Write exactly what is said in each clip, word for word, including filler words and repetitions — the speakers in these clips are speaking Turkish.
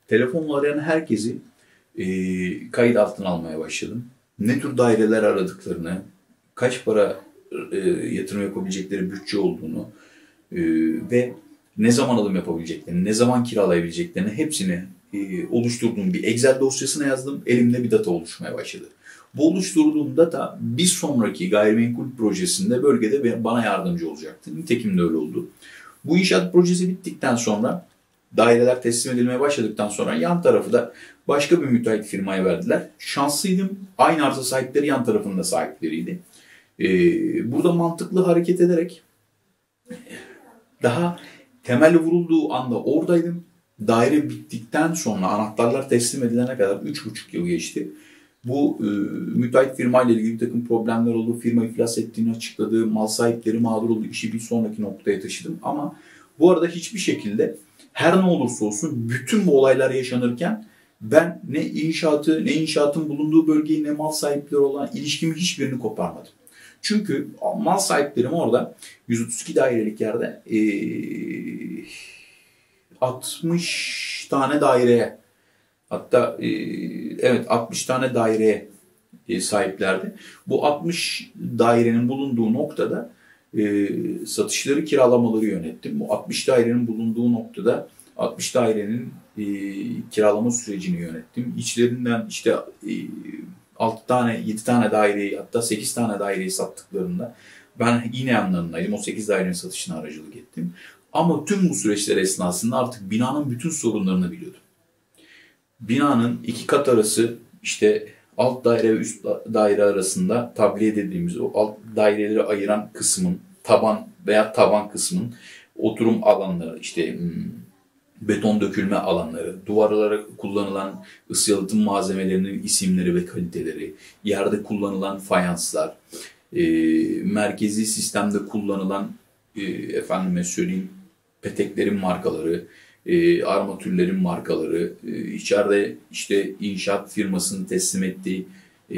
Telefonla arayan herkesi e, kayıt altına almaya başladım. Ne tür daireler aradıklarını, kaç para e, yatırım yapabilecekleri bütçe olduğunu e, ve ne zaman alım yapabileceklerini, ne zaman kiralayabileceklerini hepsini e, oluşturduğum bir Excel dosyasına yazdım. Elimde bir data oluşmaya başladı. Bu oluşturduğum data bir sonraki gayrimenkul projesinde bölgede bana yardımcı olacaktı. Nitekim de öyle oldu. Bu inşaat projesi bittikten sonra, daireler teslim edilmeye başladıktan sonra yan tarafı da başka bir müteahhit firmaya verdiler. Şanslıydım. Aynı arsa sahipleri yan tarafının da sahipleriydi. Ee, burada mantıklı hareket ederek daha temel vurulduğu anda oradaydım. Daire bittikten sonra anahtarlar teslim edilene kadar üç buçuk yıl geçti. Bu e, müteahhit firmayla ilgili bir takım problemler oldu. Firma iflas ettiğini açıkladı. Mal sahipleri mağdur oldu. İşi bir sonraki noktaya taşıdım. Ama bu arada hiçbir şekilde her ne olursa olsun bütün bu olaylar yaşanırken ben ne inşaatı, ne inşaatın bulunduğu bölgeyi, ne mal sahipleri olan ilişkimi hiçbirini koparmadım. Çünkü mal sahiplerim orada yüz otuz iki dairelik yerde e, altmış tane daireye, hatta e, evet altmış tane daireye e, sahiplerdi. Bu altmış dairenin bulunduğu noktada e, satışları, kiralamaları yönettim. Bu altmış dairenin bulunduğu noktada altmış dairenin e, kiralama sürecini yönettim. İçlerinden işte e, altı tane, yedi tane daireyi, hatta sekiz tane daireyi sattıklarında ben yine yanlarındaydım. O sekiz dairenin satışına aracılık ettim. Ama tüm bu süreçler esnasında artık binanın bütün sorunlarını biliyordum. Binanın iki kat arası, işte alt daire ve üst daire arasında tabliye dediğimiz o alt daireleri ayıran kısmın, taban veya taban kısmın oturum alanları, işte beton dökülme alanları, duvarlara kullanılan ısı yalıtım malzemelerinin isimleri ve kaliteleri, yerde kullanılan fayanslar, e, merkezi sistemde kullanılan e, efendime söyleyeyim peteklerin markaları, e, armatürlerin markaları, e, içeride işte inşaat firmasının teslim ettiği, e,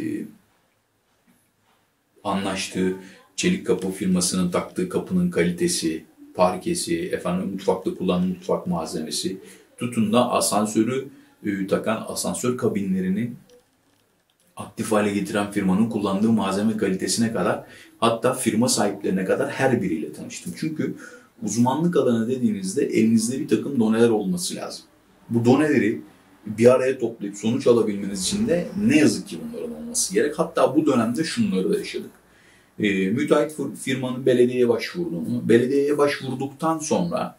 anlaştığı çelik kapı firmasının taktığı kapının kalitesi, parkesi, efendim mutfakta kullanılan mutfak malzemesi, tutun da asansörü e, takan asansör kabinlerini aktif hale getiren firmanın kullandığı malzeme kalitesine kadar, hatta firma sahiplerine kadar her biriyle tanıştım. Çünkü uzmanlık alanı dediğinizde elinizde bir takım doneler olması lazım. Bu doneleri bir araya toplayıp sonuç alabilmeniz için de ne yazık ki bunların olması gerek. Hatta bu dönemde şunları da yaşadık. E, müteahhit firmanın belediyeye başvurduğunu, belediyeye başvurduktan sonra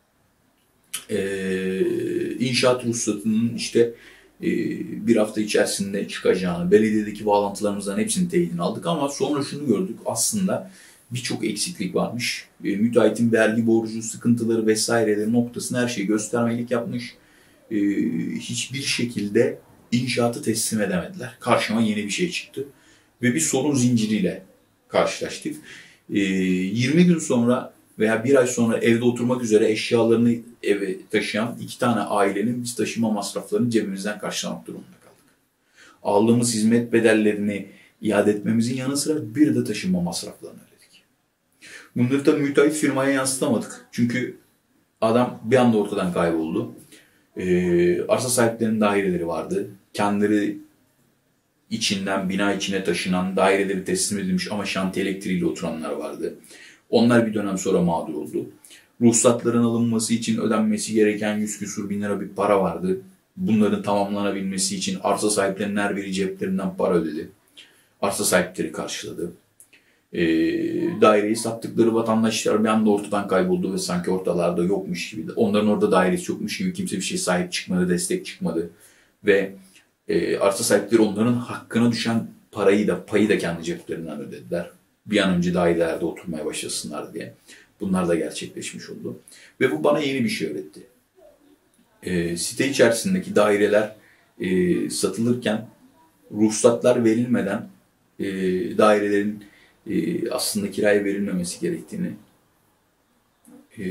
e, inşaat ruhsatının işte e, bir hafta içerisinde çıkacağını, belediyedeki bağlantılarımızdan hepsini teyidini aldık ama sonra şunu gördük, aslında birçok eksiklik varmış. E, müteahhitin vergi borcu, sıkıntıları vesaireleri noktasında her şeyi göstermelik yapmış. E, hiçbir şekilde inşaatı teslim edemediler. Karşıma yeni bir şey çıktı ve bir sorun zinciriyle karşılaştık. E, yirmi gün sonra veya bir ay sonra evde oturmak üzere eşyalarını eve taşıyan iki tane ailenin biz taşıma masraflarını cebimizden karşılamak durumunda kaldık. Aldığımız hizmet bedellerini iade etmemizin yanı sıra bir de taşınma masraflarını ödedik. Bunları tabii müteahhit firmaya yansıtamadık. Çünkü adam bir anda ortadan kayboldu. Ee, arsa sahiplerinin daireleri vardı. Kendileri içinden bina içine taşınan, daireleri teslim edilmiş ama şantiye elektriğiyle oturanlar vardı. Onlar bir dönem sonra mağdur oldu. Ruhsatların alınması için ödenmesi gereken yüz küsur bin lira bir para vardı. Bunların tamamlanabilmesi için arsa sahiplerinin her biri ceplerinden para ödedi. Arsa sahipleri karşıladı. E, daireyi sattıkları vatandaşlar bir anda ortadan kayboldu ve sanki ortalarda yokmuş gibi. Onların orada dairesi yokmuş gibi kimse bir şey sahip çıkmadı, destek çıkmadı. Ve e, arsa sahipleri onların hakkına düşen parayı da, payı da kendi ceplerinden ödediler. Bir an önce dairelerde oturmaya başlasınlar diye. Bunlar da gerçekleşmiş oldu. Ve bu bana yeni bir şey öğretti. E, site içerisindeki daireler e, satılırken ruhsatlar verilmeden e, dairelerin e, aslında kiraya verilmemesi gerektiğini, e,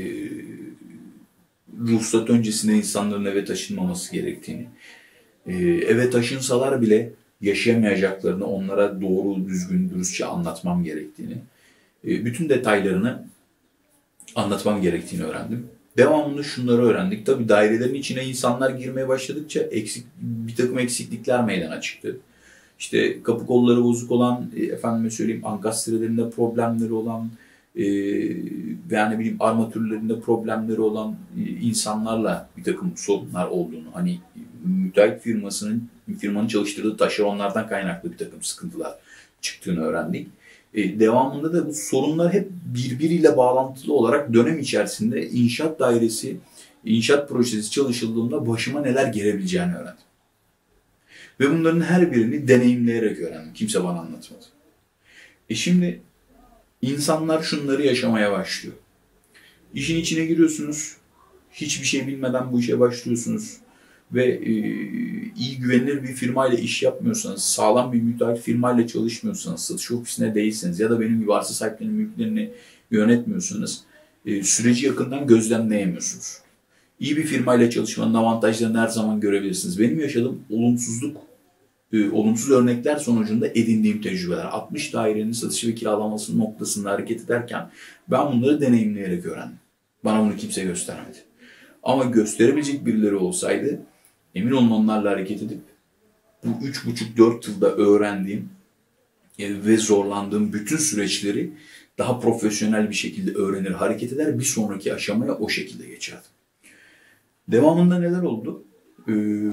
ruhsat öncesinde insanların eve taşınmaması gerektiğini, e, eve taşınsalar bile yaşayamayacaklarını onlara doğru, düzgün, dürüstçe anlatmam gerektiğini, e, bütün detaylarını anlatmam gerektiğini öğrendim. Devamında şunları öğrendik. Tabii dairelerin içine insanlar girmeye başladıkça eksik, bir takım eksiklikler meydana çıktı. İşte kapı kolları bozuk olan, e, efendime söyleyeyim ankastrelerinde problemleri olan, e, veya ne bileyim armatürlerinde problemleri olan e, insanlarla bir takım sorunlar olduğunu, hani müteahhit firmasının, firmanın çalıştırdığı taşeronlardan kaynaklı bir takım sıkıntılar çıktığını öğrendik. E, devamında da bu sorunlar hep birbiriyle bağlantılı olarak dönem içerisinde inşaat dairesi, inşaat projesi çalışıldığında başıma neler gelebileceğini öğrendim. Ve bunların her birini deneyimleyerek öğrendim. Kimse bana anlatmadı. E şimdi insanlar şunları yaşamaya başlıyor. İşin içine giriyorsunuz. Hiçbir şey bilmeden bu işe başlıyorsunuz. Ve e, iyi güvenilir bir firmayla iş yapmıyorsanız, sağlam bir müteahhit firmayla çalışmıyorsanız, satış ofisine değilseniz ya da benim gibi arsa sahiplerinin mülklerini yönetmiyorsanız e, süreci yakından gözlemleyemiyorsunuz. İyi bir firmayla çalışmanın avantajlarını her zaman görebilirsiniz. Benim yaşadığım olumsuzluk, e, olumsuz örnekler sonucunda edindiğim tecrübeler. altmış dairenin satışı ve kiralaması noktasında hareket ederken ben bunları deneyimleyerek öğrendim. Bana bunu kimse göstermedi. Ama gösterebilecek birileri olsaydı emin olun onlarla hareket edip bu üç buçuk dört yılda öğrendiğim e, ve zorlandığım bütün süreçleri daha profesyonel bir şekilde öğrenir, hareket eder, bir sonraki aşamaya o şekilde geçerdim. Devamında neler oldu? Ee,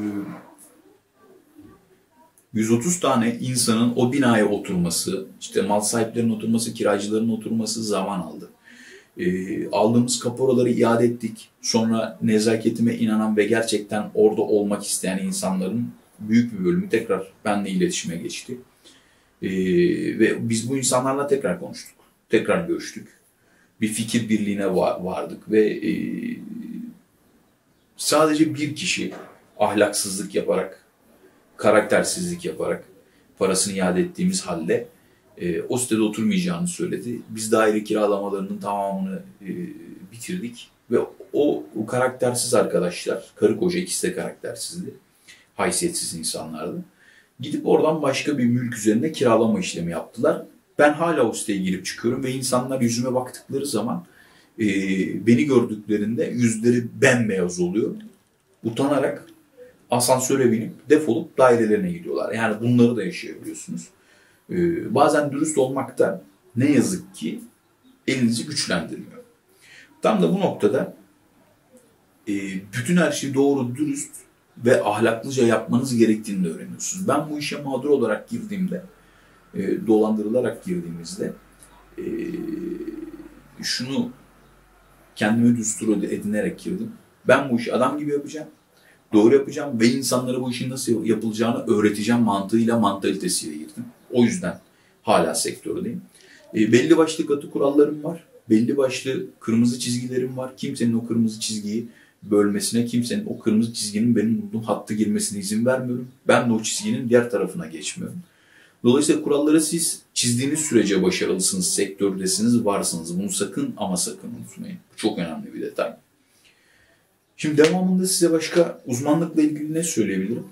yüz otuz tane insanın o binaya oturması, işte mal sahiplerinin oturması, kiracıların oturması zaman aldı. Ee, aldığımız kaporaları iade ettik. Sonra nezaketime inanan ve gerçekten orada olmak isteyen insanların büyük bir bölümü tekrar benimle iletişime geçti. Ee, ve biz bu insanlarla tekrar konuştuk. Tekrar görüştük. Bir fikir birliğine vardık ve e, sadece bir kişi ahlaksızlık yaparak, karaktersizlik yaparak parasını iade ettiğimiz halde e, o sitede oturmayacağını söyledi. Biz daire kiralamalarının tamamını e, bitirdik ve o, o karaktersiz arkadaşlar, karı koca ikisi de karaktersizdi, haysiyetsiz insanlardı. Gidip oradan başka bir mülk üzerine kiralama işlemi yaptılar. Ben hala o siteye girip çıkıyorum ve insanlar yüzüme baktıkları zaman e, beni gördüklerinde yüzleri bembeyaz oluyor. Utanarak asansöre binip defolup dairelerine gidiyorlar. Yani bunları da yaşayabiliyorsunuz. Ee, bazen dürüst olmak da ne yazık ki elinizi güçlendirmiyor. Tam da bu noktada e, bütün her şeyi doğru, dürüst ve ahlaklıca yapmanız gerektiğini de öğreniyorsunuz. Ben bu işe mağdur olarak girdiğimde, e, dolandırılarak girdiğimizde e, şunu kendime düstur edinerek girdim. Ben bu işi adam gibi yapacağım, doğru yapacağım ve insanlara bu işin nasıl yapılacağını öğreteceğim mantığıyla, mantalitesiyle girdim. O yüzden hala sektördeyim. E, belli başlı katı kurallarım var. Belli başlı kırmızı çizgilerim var. Kimsenin o kırmızı çizgiyi bölmesine, kimsenin o kırmızı çizginin benim bulduğum hattı girmesine izin vermiyorum. Ben de o çizginin diğer tarafına geçmiyorum. Dolayısıyla kuralları siz çizdiğiniz sürece başarılısınız, sektördesiniz, varsınız. Bunu sakın ama sakın unutmayın. Bu çok önemli bir detay. Şimdi devamında size başka uzmanlıkla ilgili ne söyleyebilirim?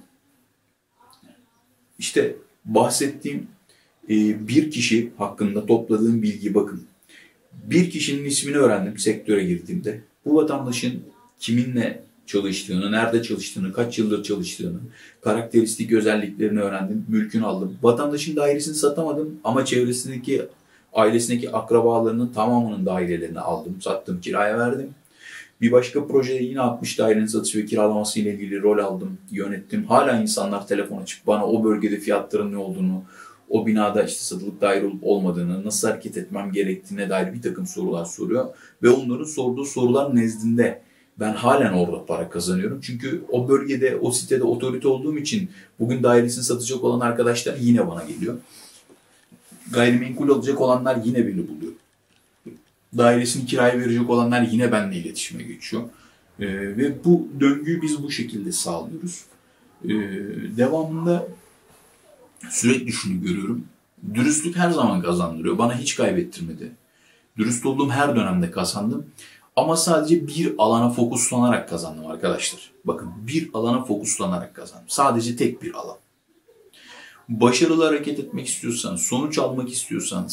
İşte bahsettiğim e, bir kişi hakkında topladığım bilgi bakın. Bir kişinin ismini öğrendim sektöre girdiğimde. Bu vatandaşın kiminle çalıştığını, nerede çalıştığını, kaç yıldır çalıştığını, karakteristik özelliklerini öğrendim, mülkünü aldım. Vatandaşın dairesini satamadım ama çevresindeki, ailesindeki akrabalarının tamamının dairelerini aldım, sattım, kiraya verdim. Bir başka projede yine altmış dairenin satışı ve kiralaması ile ilgili rol aldım, yönettim. Hala insanlar telefon açıp bana o bölgede fiyatların ne olduğunu, o binada işte satılık daire olup olmadığını, nasıl hareket etmem gerektiğine dair bir takım sorular soruyor. Ve onların sorduğu sorular nezdinde ben halen orada para kazanıyorum. Çünkü o bölgede, o sitede otorite olduğum için bugün dairesini satacak olan arkadaşlar yine bana geliyor. Gayrimenkul alacak olanlar yine beni buluyor. Dairesini kiraya verecek olanlar yine benimle iletişime geçiyor. Ee, ve bu döngüyü biz bu şekilde sağlıyoruz. Ee, devamında sürekli şunu görüyorum. Dürüstlük her zaman kazandırıyor. Bana hiç kaybettirmedi. Dürüst olduğum her dönemde kazandım. Ama sadece bir alana fokuslanarak kazandım arkadaşlar. Bakın bir alana fokuslanarak kazandım. Sadece tek bir alan. Başarılı hareket etmek istiyorsanız, sonuç almak istiyorsanız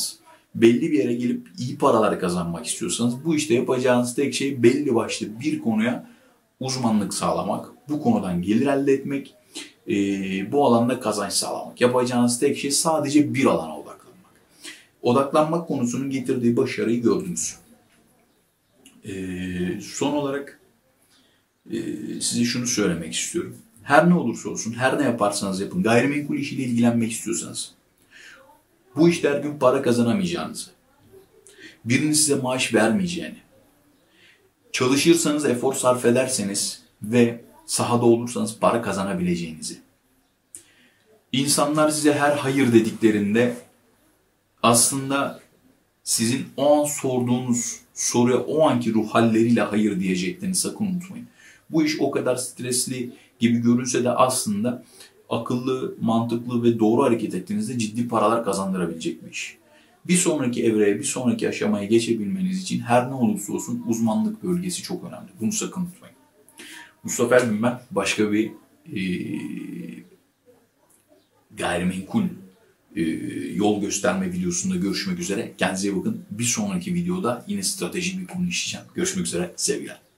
belli bir yere gelip iyi paralar kazanmak istiyorsanız bu işte yapacağınız tek şey belli başlı bir konuya uzmanlık sağlamak, bu konudan gelir elde etmek, e, bu alanda kazanç sağlamak. Yapacağınız tek şey sadece bir alana odaklanmak. Odaklanmak konusunun getirdiği başarıyı gördünüz. E, son olarak e, size şunu söylemek istiyorum. Her ne olursa olsun, her ne yaparsanız yapın, gayrimenkul işiyle ilgilenmek istiyorsanız, bu işte her gün para kazanamayacağınızı, birinin size maaş vermeyeceğini, çalışırsanız, efor sarf ederseniz ve sahada olursanız para kazanabileceğinizi, insanlar size her hayır dediklerinde aslında sizin o an sorduğunuz soruya o anki ruh halleriyle hayır diyeceklerini sakın unutmayın. Bu iş o kadar stresli gibi görünse de aslında akıllı, mantıklı ve doğru hareket ettiğinizde ciddi paralar kazandırabilecek bir iş. Bir sonraki evreye, bir sonraki aşamaya geçebilmeniz için her ne olursa olsun uzmanlık bölgesi çok önemli. Bunu sakın unutmayın. Mustafa Ergün ben. Başka bir e, gayrimenkul e, yol gösterme videosunda görüşmek üzere. Kendinize iyi bakın. Bir sonraki videoda yine stratejik bir konu işleyeceğim. Görüşmek üzere. Sevgiler.